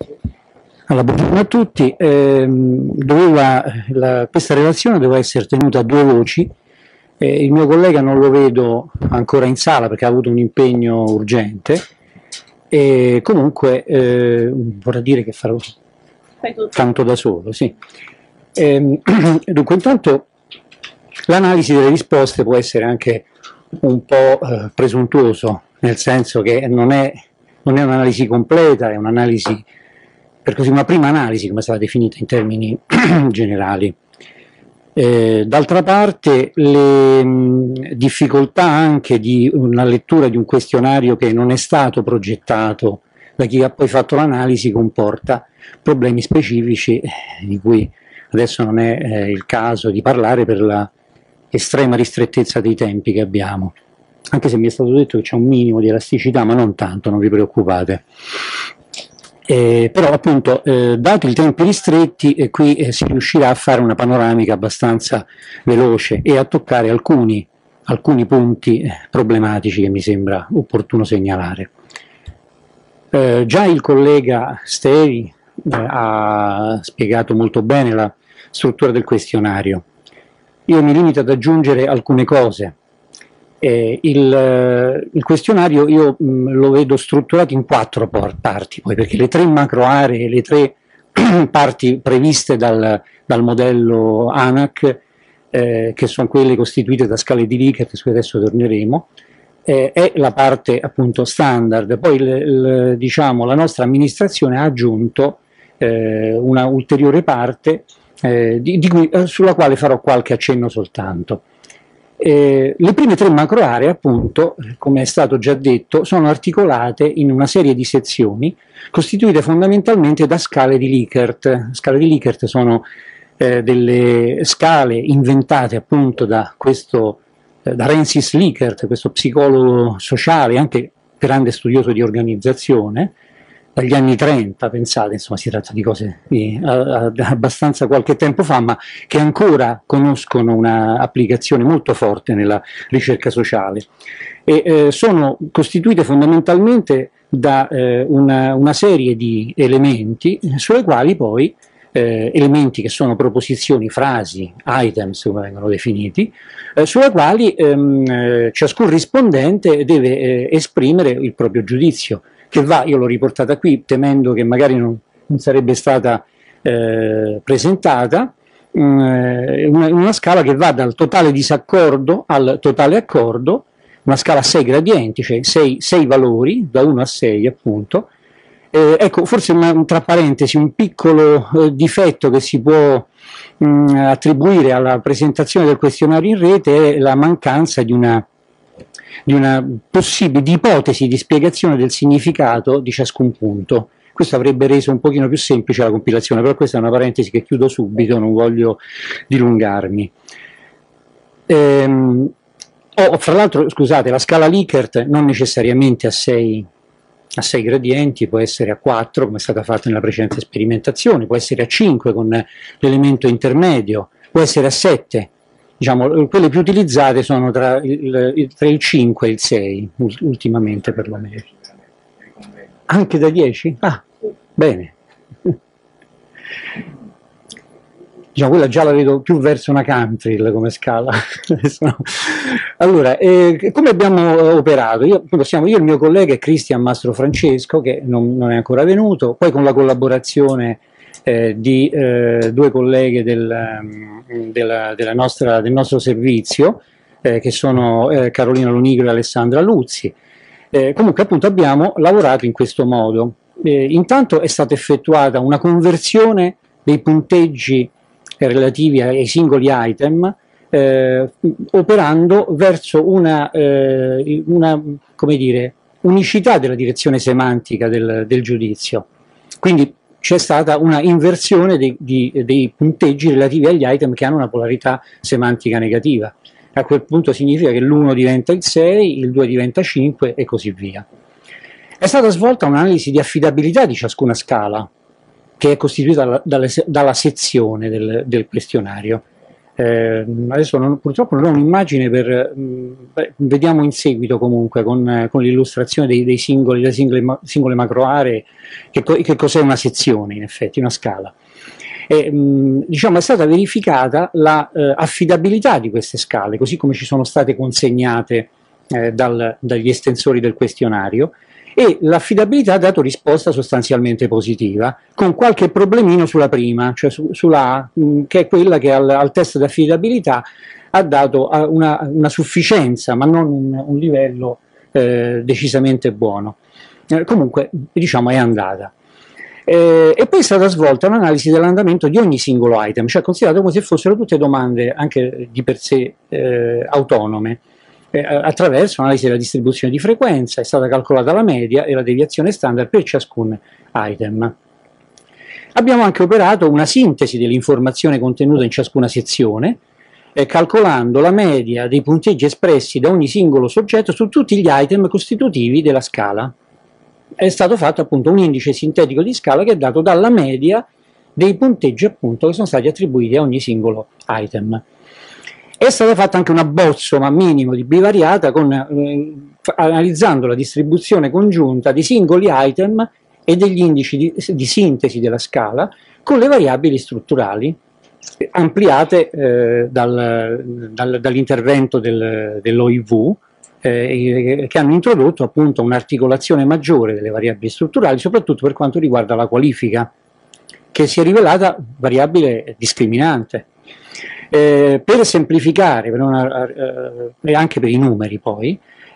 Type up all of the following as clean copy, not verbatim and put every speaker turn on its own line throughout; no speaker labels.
Allora, buongiorno a tutti. Questa relazione doveva essere tenuta a due voci. Il mio collega non lo vedo ancora in sala perché ha avuto un impegno urgente. E comunque vorrei dire che farò tanto da solo. Sì. Dunque, intanto l'analisi delle risposte può essere anche un po' presuntuoso, nel senso che non è un'analisi completa, è un'analisi, per così, una prima analisi, come è stata definita in termini generali. D'altra parte, le difficoltà anche di una lettura di un questionario che non è stato progettato da chi ha poi fatto l'analisi comporta problemi specifici di cui adesso non è il caso di parlare per la estrema ristrettezza dei tempi che abbiamo, anche se mi è stato detto che c'è un minimo di elasticità, ma non tanto, non vi preoccupate. Però appunto, dati i tempi ristretti, qui si riuscirà a fare una panoramica abbastanza veloce e a toccare alcuni punti problematici che mi sembra opportuno segnalare. Già il collega Steri ha spiegato molto bene la struttura del questionario. Io mi limito ad aggiungere alcune cose. Il questionario io lo vedo strutturato in 4 parti, poi, perché le 3 macro aree, le 3 parti previste dal modello ANAC, che sono quelle costituite da scale di Likert, su cui adesso torneremo, è la parte appunto standard. Poi diciamo, la nostra amministrazione ha aggiunto una ulteriore parte sulla quale farò qualche accenno soltanto. Le prime 3 macro aree, appunto, come è stato già detto, sono articolate in una serie di sezioni costituite fondamentalmente da scale di Likert. Scale di Likert sono delle scale inventate appunto da Rensis Likert, questo psicologo sociale, anche grande studioso di organizzazione, dagli anni 30, pensate, insomma si tratta di cose di abbastanza qualche tempo fa, ma che ancora conoscono un'applicazione molto forte nella ricerca sociale. E sono costituite fondamentalmente da una serie di elementi sulle quali poi, elementi che sono proposizioni, frasi, items come vengono definiti, sulle quali ciascun rispondente deve esprimere il proprio giudizio, che va, io l'ho riportata qui temendo che magari non sarebbe stata presentata, una scala che va dal totale disaccordo al totale accordo, una scala a 6 gradienti, cioè 6 valori, da 1 a 6 appunto. Ecco, forse tra parentesi, un piccolo difetto che si può attribuire alla presentazione del questionario in rete è la mancanza di una possibile ipotesi di spiegazione del significato di ciascun punto. Questo avrebbe reso un pochino più semplice la compilazione, però questa è una parentesi che chiudo subito, non voglio dilungarmi. Fra l'altro, scusate, la scala Likert non necessariamente a 6 gradienti, può essere a 4 come è stata fatta nella precedente sperimentazione, può essere a 5 con l'elemento intermedio, può essere a 7. Diciamo, quelle più utilizzate sono tra il 5 e il 6, ultimamente perlomeno. Anche da 10? Ah, bene. Diciamo, quella già la vedo più verso una Cantril come scala. Allora, come abbiamo operato? Io e il mio collega Cristian Mastro Francesco, che non è ancora venuto, poi con la collaborazione di 2 colleghe del nostro servizio, che sono Carolina Lonigro e Alessandra Luzzi. Comunque appunto abbiamo lavorato in questo modo. Intanto è stata effettuata una conversione dei punteggi relativi ai singoli item, operando verso una come dire, unicità della direzione semantica del giudizio. Quindi c'è stata una inversione dei punteggi relativi agli item che hanno una polarità semantica negativa. A quel punto significa che l'1 diventa il 6, il 2 diventa 5 e così via. È stata svolta un'analisi di affidabilità di ciascuna scala, che è costituita dalla sezione del questionario. Adesso purtroppo non ho un'immagine vediamo in seguito comunque con l'illustrazione delle singole macro aree che cos'è una sezione, in effetti, una scala. Diciamo, è stata verificata la affidabilità di queste scale, così come ci sono state consegnate dagli estensori del questionario, e l'affidabilità ha dato risposta sostanzialmente positiva, con qualche problemino sulla prima, cioè sulla A, che è quella che al test di affidabilità ha dato una sufficienza, ma non un livello decisamente buono. Comunque, diciamo, è andata. E poi è stata svolta un'analisi dell'andamento di ogni singolo item, cioè considerato come se fossero tutte domande anche di per sé autonome. Attraverso analisi della distribuzione di frequenza è stata calcolata la media e la deviazione standard per ciascun item. Abbiamo anche operato una sintesi dell'informazione contenuta in ciascuna sezione, calcolando la media dei punteggi espressi da ogni singolo soggetto su tutti gli item costitutivi della scala. È stato fatto appunto un indice sintetico di scala che è dato dalla media dei punteggi appunto che sono stati attribuiti a ogni singolo item. È stata fatta anche un abbozzo, ma minimo, di bivariata, analizzando la distribuzione congiunta di singoli item e degli indici di sintesi della scala con le variabili strutturali, ampliate dall'intervento dell'OIV, che hanno introdotto appunto un'articolazione maggiore delle variabili strutturali, soprattutto per quanto riguarda la qualifica, che si è rivelata variabile discriminante. Per semplificare, e anche per i numeri poi,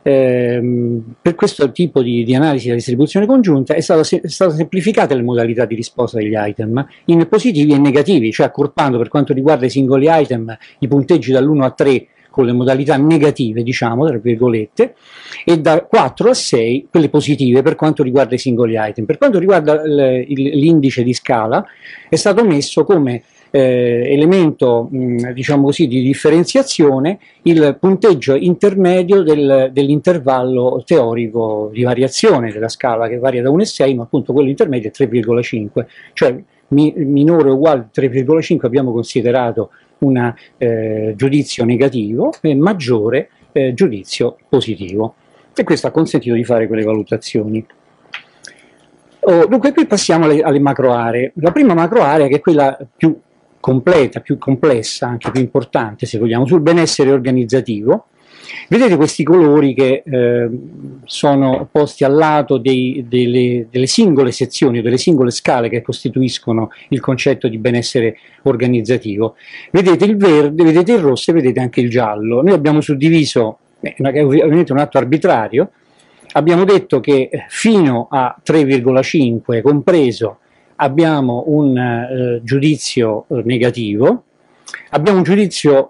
per questo tipo di analisi della distribuzione congiunta è stata semplificata le modalità di risposta degli item in positivi e negativi, cioè accorpando per quanto riguarda i singoli item i punteggi dall'1 a 3 con le modalità negative, diciamo, tra virgolette, e da 4 a 6 quelle positive per quanto riguarda i singoli item. Per quanto riguarda l'indice di scala è stato messo come elemento, diciamo così, di differenziazione il punteggio intermedio dell'intervallo teorico di variazione della scala, che varia da 1 a 6, ma appunto quello intermedio è 3,5, cioè minore o uguale a 3,5 abbiamo considerato un giudizio negativo e maggiore giudizio positivo, e questo ha consentito di fare quelle valutazioni. Dunque qui passiamo alle macro aree. La prima macro area, che è quella più completa, più complessa, anche più importante se vogliamo, sul benessere organizzativo. Vedete questi colori che sono posti al lato delle singole sezioni o delle singole scale che costituiscono il concetto di benessere organizzativo. Vedete il verde, vedete il rosso e vedete anche il giallo. Noi abbiamo suddiviso, è ovviamente un atto arbitrario, abbiamo detto che fino a 3,5 compreso abbiamo un giudizio negativo, abbiamo un giudizio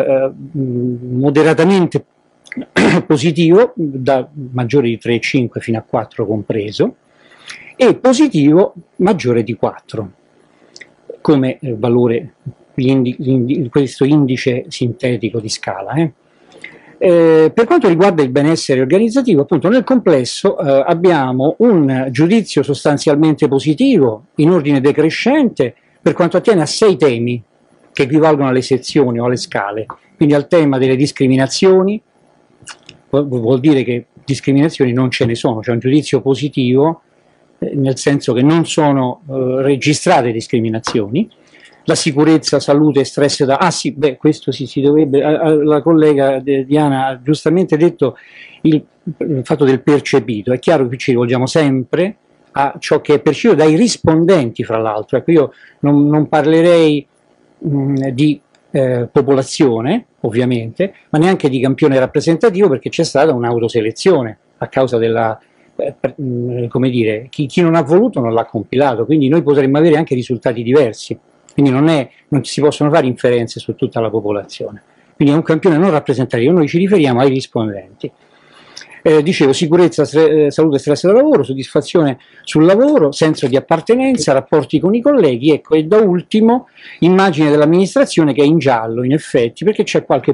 moderatamente positivo, da maggiore di 3,5 fino a 4 compreso, e positivo maggiore di 4, come valore questo indice sintetico di scala. Per quanto riguarda il benessere organizzativo, appunto nel complesso abbiamo un giudizio sostanzialmente positivo in ordine decrescente per quanto attiene a 6 temi che equivalgono alle sezioni o alle scale, quindi al tema delle discriminazioni. Vuol dire che discriminazioni non ce ne sono, c'è un giudizio positivo nel senso che non sono registrate discriminazioni. La sicurezza, salute e stress sì, beh, questo si dovrebbe, la collega Diana ha giustamente detto il fatto del percepito. È chiaro che qui ci rivolgiamo sempre a ciò che è percepito dai rispondenti, fra l'altro. Ecco, io non parlerei di popolazione, ovviamente, ma neanche di campione rappresentativo, perché c'è stata un'autoselezione a causa della, come dire, chi non ha voluto non l'ha compilato, quindi noi potremmo avere anche risultati diversi. Quindi non si possono fare inferenze su tutta la popolazione. Quindi è un campione non rappresentativo, noi ci riferiamo ai rispondenti. Dicevo, sicurezza, salute e stress da lavoro, soddisfazione sul lavoro, senso di appartenenza, rapporti con i colleghi, ecco, e da ultimo immagine dell'amministrazione, che è in giallo in effetti, perché c'è qualche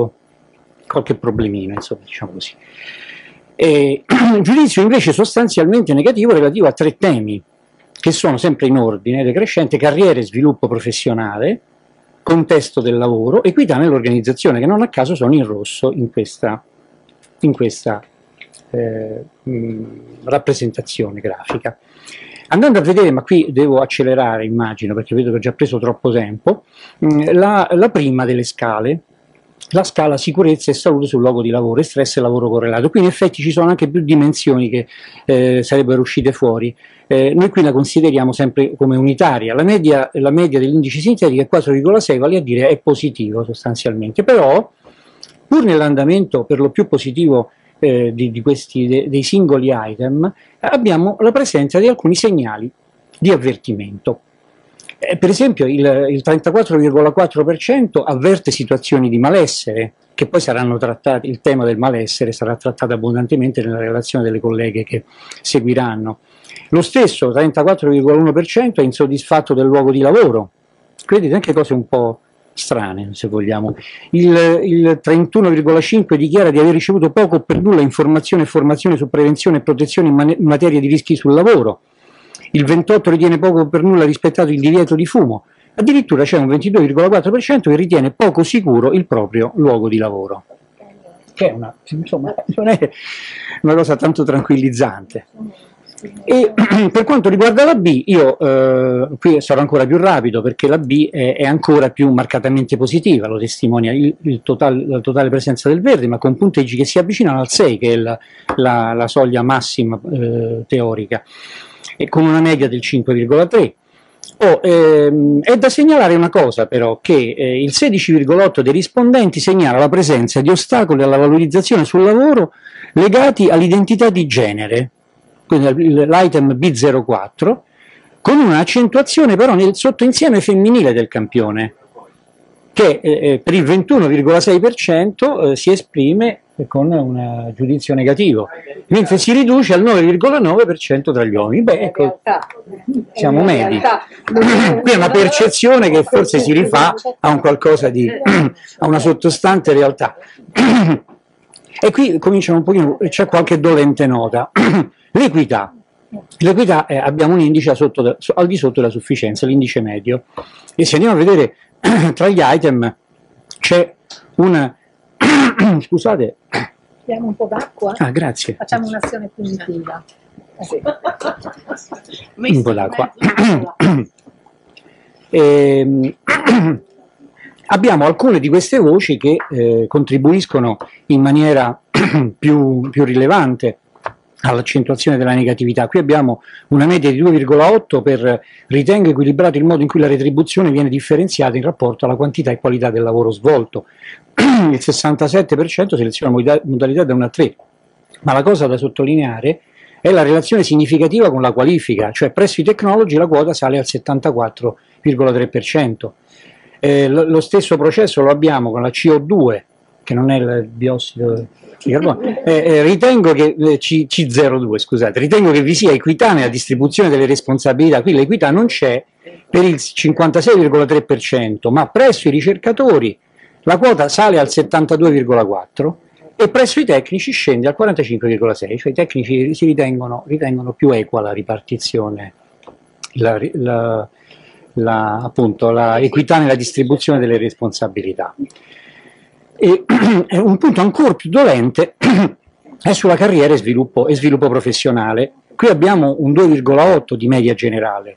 problemino, insomma, diciamo così. Giudizio invece sostanzialmente negativo relativo a 3 temi, che sono sempre in ordine decrescente: carriera e sviluppo professionale, contesto del lavoro, equità nell'organizzazione, che non a caso sono in rosso in questa rappresentazione grafica. Andando a vedere, ma qui devo accelerare immagino perché vedo che ho già preso troppo tempo, la prima delle scale, la scala sicurezza e salute sul luogo di lavoro e stress e lavoro correlato. Qui in effetti ci sono anche più dimensioni che sarebbero uscite fuori. Noi qui la consideriamo sempre come unitaria. La media degli indici sintetici è 4,6, vale a dire è positivo sostanzialmente, però pur nell'andamento per lo più positivo dei singoli item abbiamo la presenza di alcuni segnali di avvertimento. Per esempio il 34,4% avverte situazioni di malessere, che poi saranno trattate, il tema del malessere sarà trattato abbondantemente nella relazione delle colleghe che seguiranno. Lo stesso 34,1% è insoddisfatto del luogo di lavoro, vedete anche cose un po' strane se vogliamo. Il 31,5% dichiara di aver ricevuto poco o per nulla informazione e formazione su prevenzione e protezione in materia di rischi sul lavoro. Il 28% ritiene poco o per nulla rispettato il divieto di fumo. Addirittura c'è un 22,4% che ritiene poco sicuro il proprio luogo di lavoro. Che è insomma, non è una cosa tanto tranquillizzante. E per quanto riguarda la B, io qui sarò ancora più rapido perché la B è ancora più marcatamente positiva, lo testimonia la totale presenza del verde, ma con punteggi che si avvicinano al 6, che è la soglia massima teorica, e con una media del 5,3. È da segnalare una cosa però, che il 16,8 dei rispondenti segnala la presenza di ostacoli alla valorizzazione sul lavoro legati all'identità di genere, quindi l'item B04, con un'accentuazione però nel sottoinsieme femminile del campione, che per il 21,6% si esprime con un giudizio negativo, mentre si riduce al 9,9% tra gli uomini. Beh, ecco, siamo medi. Qui è una percezione che forse si rifà a un qualcosa di, a una sottostante realtà. E qui cominciamo un pochino, c'è qualche dolente nota. L'equità. L'equità abbiamo un indice al di sotto della sufficienza, l'indice medio. E se andiamo a vedere tra gli item c'è una... Scusate.
Diamo un po' d'acqua?
Ah, grazie.
Facciamo un'azione positiva. Sì.
Un po' d'acqua. Abbiamo alcune di queste voci che contribuiscono in maniera più rilevante all'accentuazione della negatività. Qui abbiamo una media di 2,8 per ritengo equilibrato il modo in cui la retribuzione viene differenziata in rapporto alla quantità e qualità del lavoro svolto. Il 67% seleziona modalità da 1 a 3, ma la cosa da sottolineare è la relazione significativa con la qualifica, cioè presso i technology la quota sale al 74,3%. Lo stesso processo lo abbiamo con la CO2, che non è il biossido di carbonio. Ritengo che C02, scusate, ritengo che vi sia equità nella distribuzione delle responsabilità. Qui l'equità non c'è per il 56,3%, ma presso i ricercatori la quota sale al 72,4% e presso i tecnici scende al 45,6%, cioè i tecnici si ritengono più equa la ripartizione, appunto la equità nella distribuzione delle responsabilità. E un punto ancora più dolente è sulla carriera e sviluppo professionale. Qui abbiamo un 2,8 di media generale,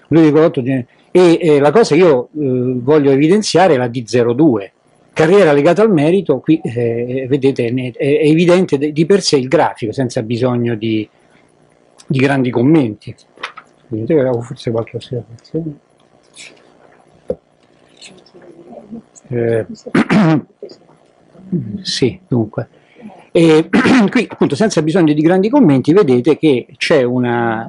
e la cosa che io voglio evidenziare è la D02, carriera legata al merito. Qui vedete è evidente di per sé il grafico senza bisogno di grandi commenti. Vedete che avevo forse qualche osservazione. Sì, dunque. E qui appunto senza bisogno di grandi commenti vedete che c'è una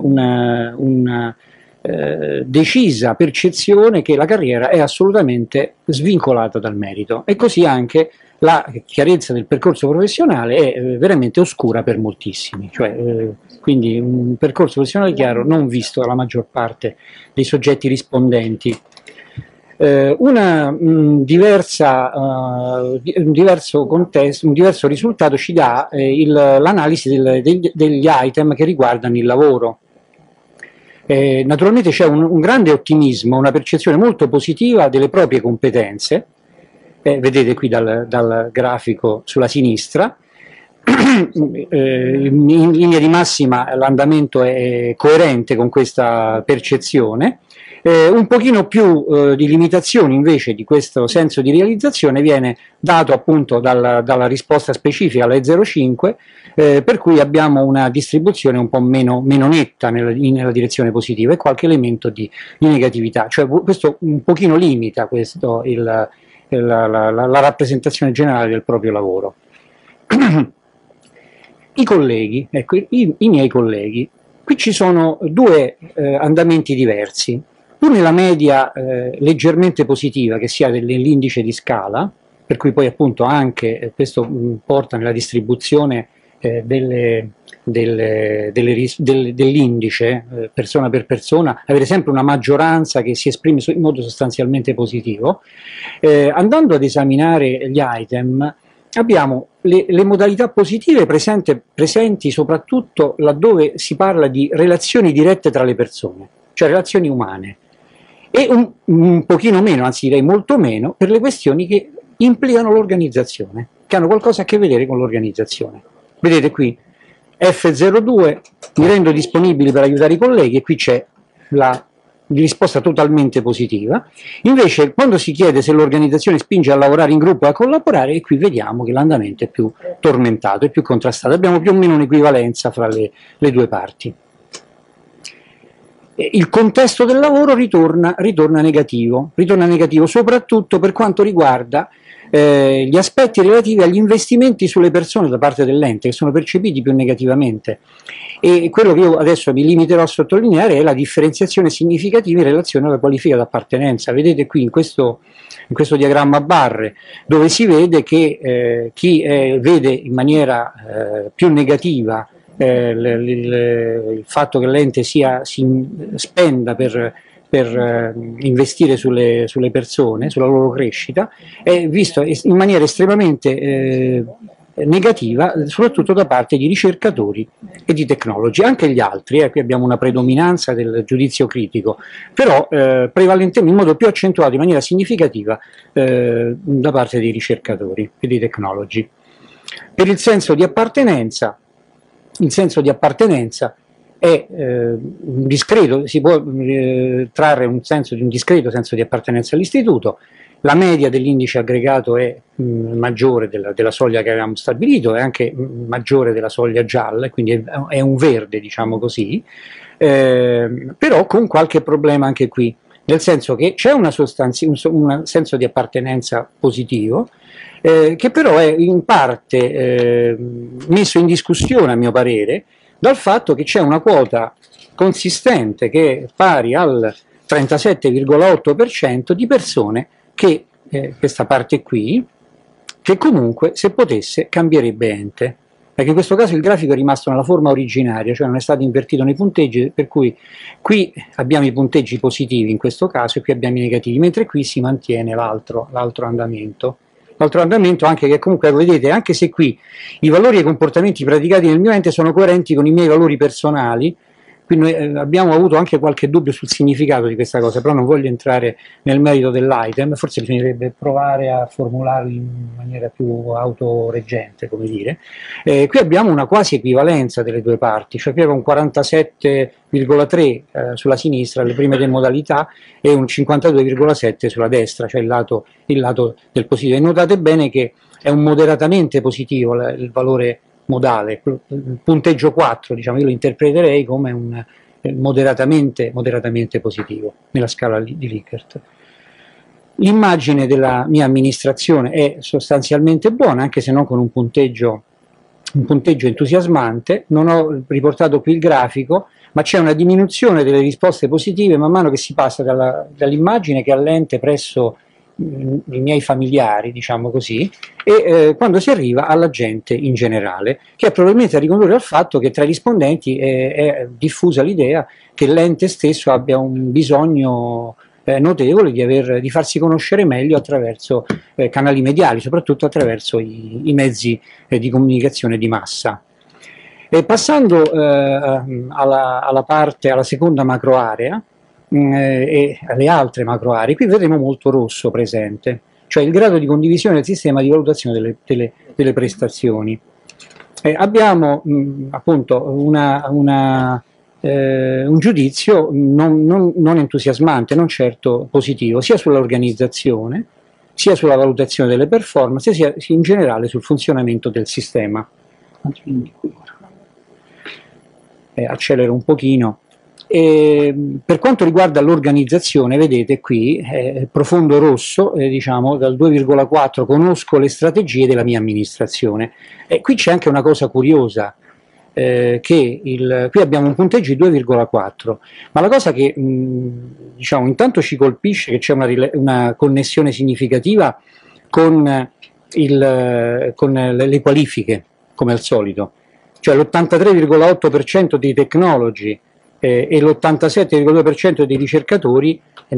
decisa percezione che la carriera è assolutamente svincolata dal merito, e così anche la chiarezza del percorso professionale è veramente oscura per moltissimi, cioè, quindi un percorso professionale chiaro non visto dalla maggior parte dei soggetti rispondenti. Un diverso contesto, un diverso risultato ci dà l'analisi degli item che riguardano il lavoro. Naturalmente c'è un grande ottimismo, una percezione molto positiva delle proprie competenze, vedete qui dal grafico sulla sinistra. In linea di massima l'andamento è coerente con questa percezione. Un pochino più di limitazioni invece di questo senso di realizzazione viene dato appunto dalla risposta specifica alle 0,5, per cui abbiamo una distribuzione un po' meno netta nella direzione positiva e qualche elemento di negatività, cioè questo un pochino limita la rappresentazione generale del proprio lavoro. I colleghi, ecco, i miei colleghi, qui ci sono due andamenti diversi. Uno è la media leggermente positiva, che sia dell'indice di scala, per cui poi appunto anche questo porta nella distribuzione dell'indice persona per persona, avere sempre una maggioranza che si esprime in modo sostanzialmente positivo. Andando ad esaminare gli item, abbiamo le modalità positive presenti soprattutto laddove si parla di relazioni dirette tra le persone, cioè relazioni umane, e un pochino meno, anzi direi molto meno, per le questioni che implicano l'organizzazione, che hanno qualcosa a che vedere con l'organizzazione. Vedete qui F02, mi rendo disponibile per aiutare i colleghi, e qui c'è la risposta totalmente positiva. Invece quando si chiede se l'organizzazione spinge a lavorare in gruppo e a collaborare, e qui vediamo che l'andamento è più tormentato, è più contrastato, abbiamo più o meno un'equivalenza fra le due parti. Il contesto del lavoro ritorna negativo soprattutto per quanto riguarda gli aspetti relativi agli investimenti sulle persone da parte dell'ente, che sono percepiti più negativamente, e quello che io adesso mi limiterò a sottolineare è la differenziazione significativa in relazione alla qualifica d'appartenenza. Vedete qui in questo diagramma a barre, dove si vede che chi vede in maniera più negativa il fatto che l'ente si spenda per investire sulle persone, sulla loro crescita, è visto in maniera estremamente negativa, soprattutto da parte di ricercatori e di tecnologi. Anche gli altri, qui abbiamo una predominanza del giudizio critico, però prevalentemente in modo più accentuato, in maniera significativa, da parte dei ricercatori e dei tecnologi. Per il senso di appartenenza, è discreto, si può trarre un discreto senso di appartenenza all'istituto. La media dell'indice aggregato è maggiore della soglia che avevamo stabilito, è anche maggiore della soglia gialla, quindi è un verde, diciamo così, però con qualche problema anche qui, nel senso che c'è un senso di appartenenza positivo, che però è in parte messo in discussione, a mio parere, dal fatto che c'è una quota consistente che è pari al 37,8% di persone che, questa parte qui, che comunque se potesse cambierebbe ente. Perché in questo caso il grafico è rimasto nella forma originaria, cioè non è stato invertito nei punteggi, per cui qui abbiamo i punteggi positivi in questo caso e qui abbiamo i negativi, mentre qui si mantiene l'altro andamento. L'altro andamento anche che comunque, vedete, anche se qui i valori e i comportamenti praticati nel mio ente sono coerenti con i miei valori personali, quindi noi abbiamo avuto anche qualche dubbio sul significato di questa cosa, però non voglio entrare nel merito dell'item, forse bisognerebbe provare a formularli in maniera più autoreggente, come dire. Qui abbiamo una quasi equivalenza delle due parti, cioè qui abbiamo un 47,3 sulla sinistra, le prime due modalità, e un 52,7 sulla destra, cioè il lato del positivo. E notate bene che è un moderatamente positivo il valore modale, il punteggio 4, diciamo, io lo interpreterei come un moderatamente positivo nella scala di Likert. L'immagine della mia amministrazione è sostanzialmente buona, anche se non con un punteggio entusiasmante. Non ho riportato qui il grafico, ma c'è una diminuzione delle risposte positive man mano che si passa dall'immagine che all'ente presso i miei familiari, diciamo così, e quando si arriva alla gente in generale, che è probabilmente da ricondurre al fatto che tra i rispondenti è diffusa l'idea che l'ente stesso abbia un bisogno notevole di farsi conoscere meglio attraverso canali mediali, soprattutto attraverso i mezzi di comunicazione di massa. Passando alla seconda macroarea e alle altre macroaree, qui vedremo molto rosso presente, cioè il grado di condivisione del sistema di valutazione delle prestazioni. Abbiamo appunto un giudizio non entusiasmante, non certo positivo, sia sull'organizzazione, sia sulla valutazione delle performance, sia in generale sul funzionamento del sistema. Accelero un pochino. Per quanto riguarda l'organizzazione, vedete qui, profondo rosso, diciamo dal 2,4, conosco le strategie della mia amministrazione. Qui c'è anche una cosa curiosa, qui abbiamo un punteggio di 2,4, ma la cosa che diciamo intanto ci colpisce è che c'è una connessione significativa con le qualifiche, come al solito, cioè l'83,8% dei technology e l'87,2% dei ricercatori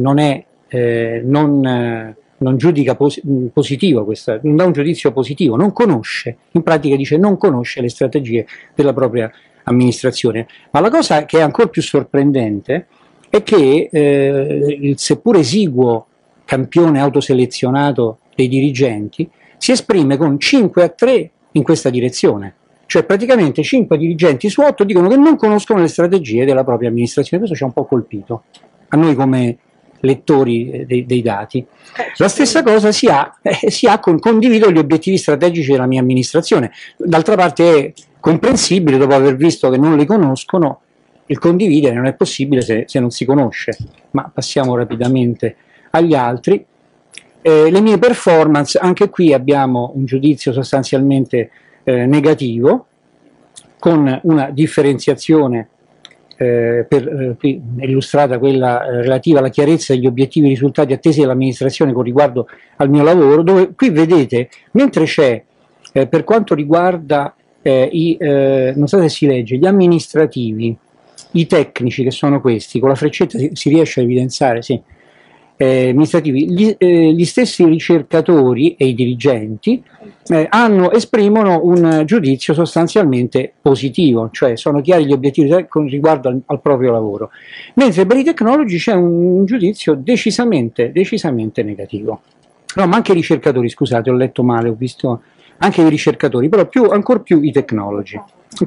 non giudica positivo questa, non dà un giudizio positivo, non conosce, in pratica dice non conosce le strategie della propria amministrazione. Ma la cosa che è ancora più sorprendente è che il seppur esiguo campione autoselezionato dei dirigenti si esprime con 5-3 in questa direzione. Cioè praticamente 5 dirigenti su 8 dicono che non conoscono le strategie della propria amministrazione. Questo ci ha un po' colpito, a noi come lettori dei dati. La stessa cosa si ha con condivido gli obiettivi strategici della mia amministrazione. D'altra parte è comprensibile, dopo aver visto che non li conoscono, il condividere non è possibile se non si conosce. Ma passiamo rapidamente agli altri. Le mie performance, anche qui abbiamo un giudizio sostanzialmente negativo, con una differenziazione qui illustrata quella relativa alla chiarezza degli obiettivi e risultati attesi dall'amministrazione con riguardo al mio lavoro, dove qui vedete, mentre c'è per quanto riguarda non so se si legge, gli amministrativi, i tecnici, che sono questi, con la freccetta si riesce a evidenziare, sì, amministrativi, gli stessi ricercatori e i dirigenti esprimono un giudizio sostanzialmente positivo, cioè sono chiari gli obiettivi con riguardo al proprio lavoro, mentre per i technology c'è un giudizio decisamente negativo. No, ma anche i ricercatori, scusate, ho letto male, ho visto anche i ricercatori, però ancora più i technology.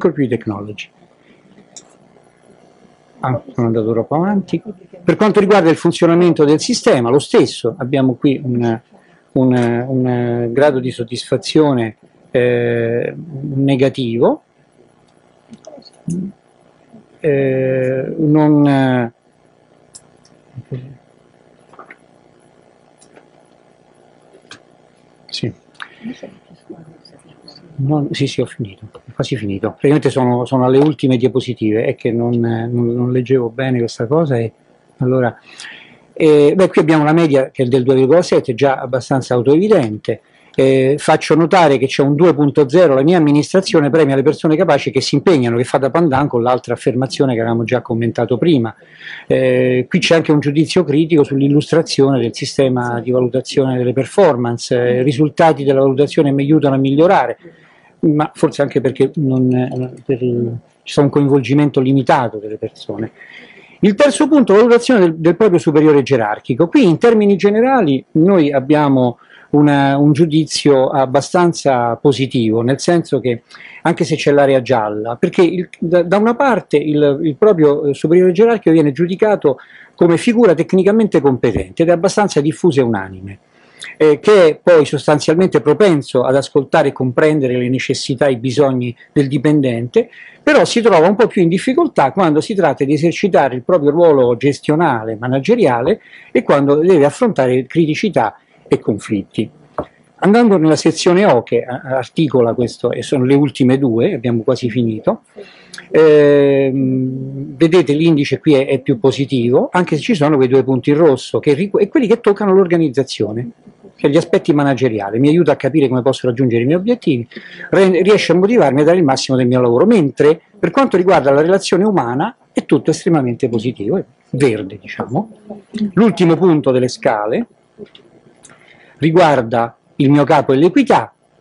Sono andato troppo avanti. Per quanto riguarda il funzionamento del sistema, lo stesso, abbiamo qui un grado di soddisfazione negativo, sì. Sì, ho finito, ho quasi finito. Praticamente sono alle ultime diapositive, è che non leggevo bene questa cosa e allora... qui abbiamo la media che è del 2,7, già abbastanza autoevidente. Faccio notare che c'è un 2.0, la mia amministrazione premia le persone capaci che si impegnano, che fa da pandan con l'altra affermazione che avevamo già commentato prima. Qui c'è anche un giudizio critico sull'illustrazione del sistema di valutazione delle performance, i risultati della valutazione mi aiutano a migliorare, ma forse anche perché ci sta un coinvolgimento limitato delle persone. Il terzo punto, valutazione del proprio superiore gerarchico. Qui in termini generali noi abbiamo un giudizio abbastanza positivo, nel senso che anche se c'è l'area gialla, perché da una parte il proprio superiore gerarchico viene giudicato come figura tecnicamente competente ed è abbastanza diffusa e unanime, che è poi sostanzialmente propenso ad ascoltare e comprendere le necessità e i bisogni del dipendente, però si trova un po' più in difficoltà quando si tratta di esercitare il proprio ruolo gestionale, manageriale e quando deve affrontare criticità e conflitti. Andando nella sezione O che articola questo, e sono le ultime due, abbiamo quasi finito, vedete l'indice qui è più positivo, anche se ci sono quei due punti in rosso, e quelli che toccano l'organizzazione, cioè gli aspetti manageriali, mi aiuta a capire come posso raggiungere i miei obiettivi, riesce a motivarmi a dare il massimo del mio lavoro, mentre per quanto riguarda la relazione umana è tutto estremamente positivo, è verde diciamo. L'ultimo punto delle scale riguarda il mio capo e l'equità,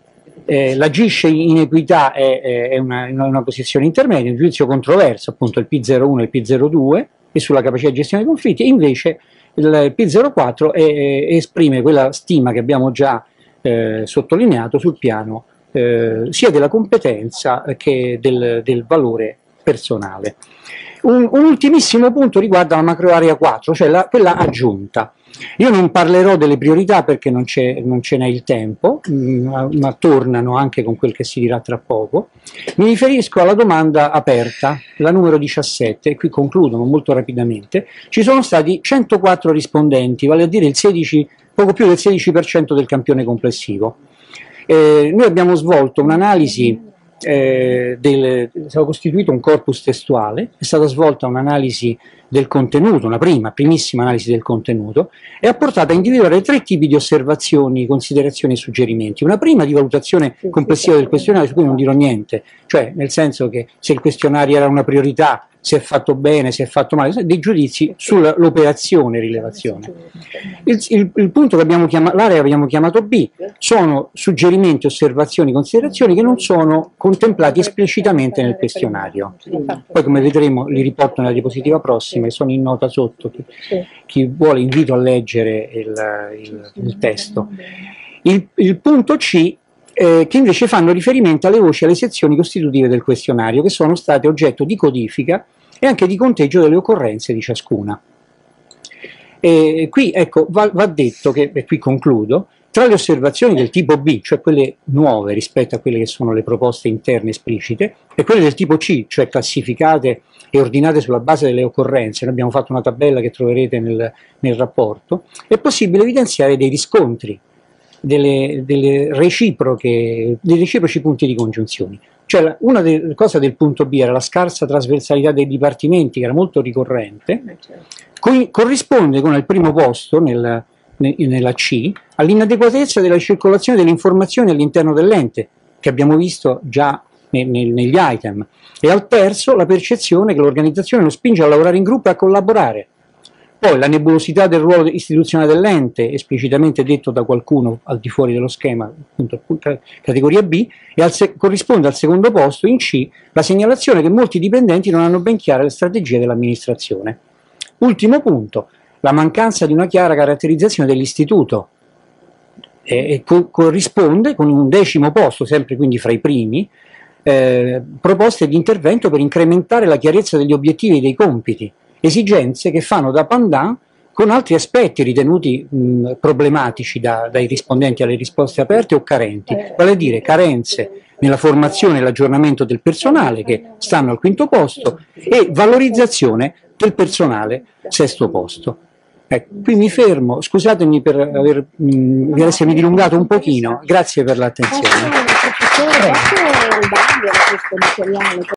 L'agisce in equità è una posizione intermedia, un giudizio controverso, appunto il P01 e il P02, e sulla capacità di gestione dei conflitti, e invece il P04 esprime quella stima che abbiamo già sottolineato sul piano sia della competenza che del valore personale. Un ultimissimo punto riguarda la macroarea 4, cioè quella aggiunta. Io non parlerò delle priorità perché non ce n'è il tempo, ma tornano anche con quel che si dirà tra poco. Mi riferisco alla domanda aperta, la numero 17, e qui concludo molto rapidamente. Ci sono stati 104 rispondenti, vale a dire poco più del 16% del campione complessivo. Noi abbiamo svolto un'analisi, abbiamo costituito un corpus testuale, è stata svolta un'analisi del contenuto, una primissima analisi del contenuto, e ha portato a individuare 3 tipi di osservazioni, considerazioni e suggerimenti. Una prima di valutazione complessiva del questionario, su cui non dirò niente, cioè nel senso che se il questionario era una priorità, se è fatto bene, se è fatto male, dei giudizi sull'operazione rilevazione. Il punto che l'area abbiamo chiamato B, sono suggerimenti, osservazioni, considerazioni che non sono contemplati esplicitamente nel questionario. Poi, come vedremo, li riporto nella diapositiva prossima e sono in nota sotto. Chi vuole invito a leggere il testo. Il punto C, che invece fanno riferimento alle voci e alle sezioni costitutive del questionario, che sono state oggetto di codifica e anche di conteggio delle occorrenze di ciascuna. Qui ecco, va detto che, e qui concludo, tra le osservazioni del tipo B, cioè quelle nuove rispetto a quelle che sono le proposte interne esplicite, e quelle del tipo C, cioè classificate e ordinate sulla base delle occorrenze, noi abbiamo fatto una tabella che troverete nel rapporto, è possibile evidenziare dei riscontri, dei reciproci punti di congiunzione. Cioè una delle cose del punto B era la scarsa trasversalità dei dipartimenti, che era molto ricorrente, corrisponde con il primo posto nella C all'inadeguatezza della circolazione delle informazioni all'interno dell'ente, che abbiamo visto già negli item, e al terzo la percezione che l'organizzazione lo spinge a lavorare in gruppo e a collaborare. Poi la nebulosità del ruolo istituzionale dell'ente, esplicitamente detto da qualcuno al di fuori dello schema, appunto, categoria B, e corrisponde al secondo posto, in C, la segnalazione che molti dipendenti non hanno ben chiare le strategie dell'amministrazione. Ultimo punto, la mancanza di una chiara caratterizzazione dell'istituto, corrisponde con un 10° posto, sempre quindi fra i primi, proposte di intervento per incrementare la chiarezza degli obiettivi e dei compiti, esigenze che fanno da pendant con altri aspetti ritenuti problematici dai rispondenti alle risposte aperte o carenti, vale a dire carenze nella formazione e l'aggiornamento del personale, che stanno al 5° posto, e valorizzazione del personale, 6° posto. Qui mi fermo, scusatemi per essermi dilungato un pochino, grazie per l'attenzione.